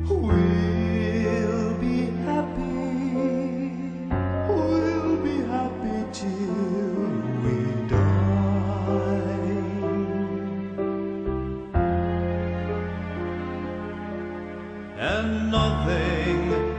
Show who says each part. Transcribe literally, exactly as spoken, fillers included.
Speaker 1: We'll be happy, we'll be happy till we die. And nothing